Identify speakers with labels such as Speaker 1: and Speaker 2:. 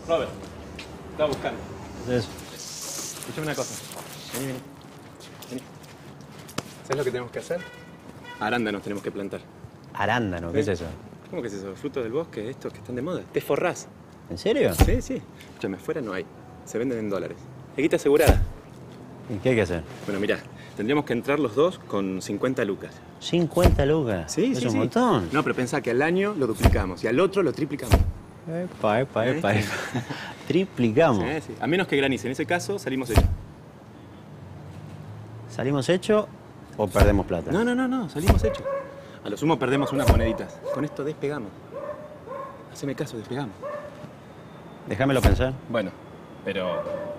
Speaker 1: Robert, estaba buscando.
Speaker 2: ¿Qué es eso?
Speaker 1: Escuchame una cosa. Vení. ¿Sabes lo que tenemos que hacer? Arándanos tenemos que plantar.
Speaker 2: Arándano, ¿qué es eso?
Speaker 1: ¿Cómo que es eso? Frutos del bosque, estos que están de moda. Te forrás.
Speaker 2: ¿En serio?
Speaker 1: Sí. Escúchame, afuera no hay. Se venden en dólares. Equita asegurada.
Speaker 2: ¿Y qué hay que hacer?
Speaker 1: Bueno, mirá, tendríamos que entrar los dos con 50 lucas.
Speaker 2: ¿50 lucas?
Speaker 1: Sí,
Speaker 2: ¿Es un montón?
Speaker 1: No, pero pensá que al año lo duplicamos y al otro lo triplicamos.
Speaker 2: Epa. Triplicamos.
Speaker 1: Sí. A menos que granice. En ese caso, salimos hechos.
Speaker 2: ¿Salimos hechos o perdemos plata?
Speaker 1: No. Salimos hechos. A lo sumo perdemos unas moneditas. Con esto despegamos. Haceme caso, despegamos.
Speaker 2: Déjamelo pensar.
Speaker 1: Bueno, pero